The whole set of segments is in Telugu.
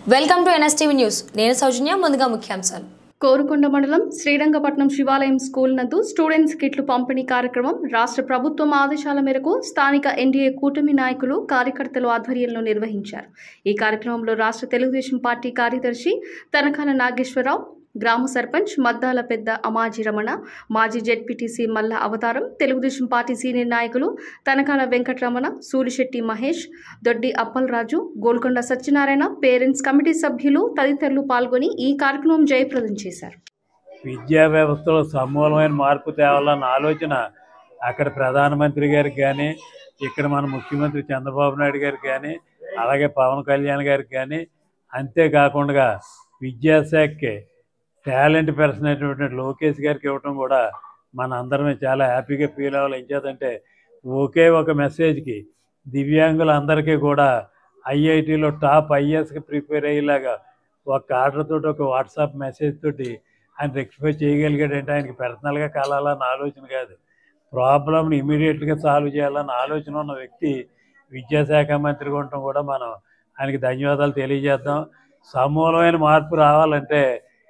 Welcome to NSTV news. నేను సౌజన్య. ముందుగా ముఖ్యాంశాలు. కోరుకొండ మండలం శ్రీరంగపట్నం శివాలయం స్కూల్ నందు స్టూడెంట్స్ కిట్లు పంపిణీ కార్యక్రమం రాష్ట్ర ప్రభుత్వం ఆదేశాల మేరకు స్థానిక ఎన్డీఏ కూటమి నాయకులు కార్యకర్తలు ఆధ్వర్యంలో నిర్వహించారు. ఈ కార్యక్రమంలో రాష్ట్ర తెలుగుదేశం పార్టీ కార్యదర్శి తనకాల నాగేశ్వరరావు, గ్రామ సర్పంచ్ మద్దాల పెద్ద అమాజీ రమణ, మాజీ జెడ్పీటీసీ మల్ల అవతారం, తెలుగుదేశం పార్టీ సీనియర్ నాయకులు తనకాల వెంకటరమణ, సూలిశెట్టి మహేష్, దొడ్డి అప్పలరాజు, గోల్కొండ సత్యనారాయణ, పేరెంట్స్ కమిటీ సభ్యులు తదితరులు పాల్గొని ఈ కార్యక్రమం జయప్రదం చేశారు. విద్యా వ్యవస్థలో సమూలమైన మార్పు తేవాలన్న ఆలోచన అక్కడ ప్రధానమంత్రి గారికి కానీ, ఇక్కడ మన ముఖ్యమంత్రి చంద్రబాబు నాయుడు గారికి కానీ, అలాగే పవన్ కళ్యాణ్ గారికి కానీ, అంతేకాకుండా విద్యాశాఖకి టాలెంట్ పర్సన్ అయినటువంటి లోకేష్ గారికి ఇవ్వటం కూడా మన అందరమే చాలా హ్యాపీగా ఫీల్ అవ్వాలి. ఏం చేద్దంటే ఒకే ఒక మెసేజ్కి దివ్యాంగులందరికీ కూడా ఐఐటీలో టాప్ ఐఏఎస్కి ప్రిపేర్ అయ్యేలాగా ఒక ఆర్డర్ తోటి, ఒక వాట్సాప్ మెసేజ్ తోటి ఆయన రెక్టిఫై చేయగలిగాడంటే ఆయనకి పర్సనల్గా కలాలన్న ఆలోచన కాదు, ప్రాబ్లమ్ని ఇమీడియట్గా సాల్వ్ చేయాలన్న ఆలోచన ఉన్న వ్యక్తి విద్యాశాఖ మంత్రిగా ఉండటం కూడా మనం ఆయనకి ధన్యవాదాలు తెలియజేద్దాం. సమూలమైన మార్పు రావాలంటే,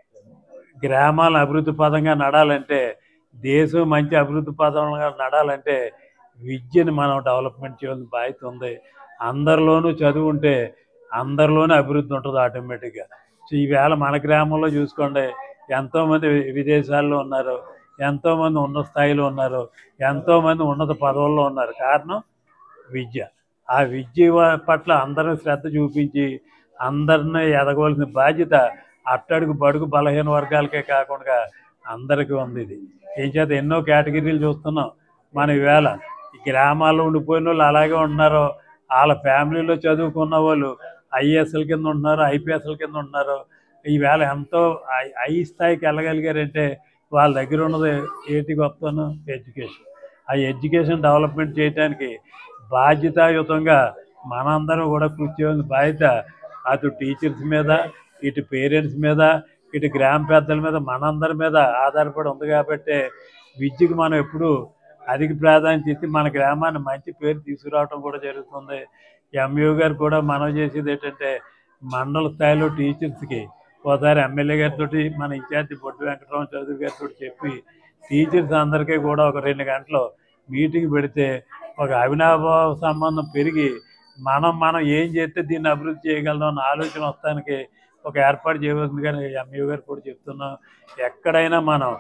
గ్రామాలను అభివృద్ధి పదంగా నడాలంటే, దేశం మంచి అభివృద్ధి పదంగా నడాలంటే విద్యను మనం డెవలప్మెంట్ చేయాల్సిన బాధ్యత ఉంది. అందరిలోనూ చదువు ఉంటే అందరిలోనూ అభివృద్ధి ఉంటుంది ఆటోమేటిక్గా. సో ఈవేళ మన గ్రామంలో చూసుకోండి, ఎంతోమంది విదేశాల్లో ఉన్నారు, ఎంతోమంది ఉన్నత స్థాయిలో ఉన్నారు, ఎంతోమంది ఉన్నత పదవుల్లో ఉన్నారు. కారణం విద్య. ఆ విద్య పట్ల అందరినీ శ్రద్ధ చూపించి అందరినీ ఎదగవలసిన బాధ్యత అట్టడుగు బడుగు బలహీన వర్గాలకే కాకుండా అందరికీ ఉంది. ఇది ఏం చేత ఎన్నో కేటగిరీలు చూస్తున్నాం మనం. ఈవేళ ఈ గ్రామాల్లో ఉండిపోయిన వాళ్ళు అలాగే ఉంటున్నారు, వాళ్ళ ఫ్యామిలీలో చదువుకున్న వాళ్ళు ఐఏఎస్ల కింద ఉంటున్నారు, ఐపీఎస్ల కింద ఉంటున్నారు. ఈవేళ ఎంతో హై స్థాయికి వెళ్ళగలిగారంటే వాళ్ళ దగ్గర ఉన్నది ఏంటి గొప్పతనం? ఎడ్యుకేషన్. ఆ ఎడ్యుకేషన్ డెవలప్మెంట్ చేయడానికి బాధ్యతాయుతంగా మనందరం కూడా కృషి చేయాల్సిన బాధ్యత అటు టీచర్స్ మీద, ఇటు పేరెంట్స్ మీద, ఇటు గ్రామ పెద్దల మీద, మనందరి మీద ఆధారపడి ఉంది. కాబట్టి విద్యకు మనం ఎప్పుడు అధిక ప్రాధాన్యత ఇచ్చి మన గ్రామాన్ని మంచి పేరు తీసుకురావడం కూడా జరుగుతుంది. ఎంఈఓ గారు కూడా మనం చేసేది ఏంటంటే, మండల స్థాయిలో టీచర్స్కి ఒకసారి ఎమ్మెల్యే గారితో, మన ఇన్ఛార్జి బొడ్డు వెంకటరామ చౌదరి గారితో చెప్పి టీచర్స్ అందరికీ కూడా ఒక 2 గంటలు మీటింగ్ పెడితే ఒక అవినాభావ సంబంధం పెరిగి మనం ఏం చేస్తే దీన్ని అభివృద్ధి చేయగలం అన్న ఆలోచన వస్తానికి ఒక ఏర్పాటు చేయవలసిందిగా ఎంఈఓ గారు కూడా చెప్తున్నాం. ఎక్కడైనా మనం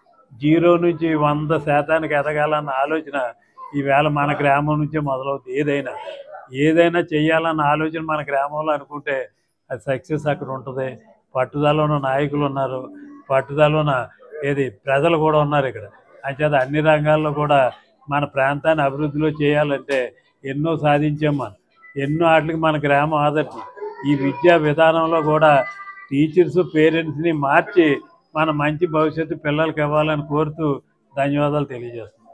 0 నుంచి 100% ఎదగాలన్న ఆలోచన ఈవేళ మన గ్రామం నుంచే మొదలవుతుంది. ఏదైనా చేయాలన్న ఆలోచన మన గ్రామంలో అనుకుంటే అది సక్సెస్ అక్కడ ఉంటుంది. పట్టుదల ఉన్న నాయకులు ఉన్నారు, పట్టుదల ఉన్న ప్రజలు కూడా ఉన్నారు ఇక్కడ. అంచేత అన్ని రంగాల్లో కూడా మన ప్రాంతాన్ని అభివృద్ధిలో చేయాలంటే ఎన్నో సాధించాం మనం. ఎన్నో వాటికి మన గ్రామం ఆదర్శం. ఈ విద్యా విధానంలో కూడా టీచర్స్, పేరెంట్స్ని మార్చి మన మంచి భవిష్యత్తు పిల్లలకి ఇవ్వాలని కోరుతూ ధన్యవాదాలు తెలియజేస్తున్నాం.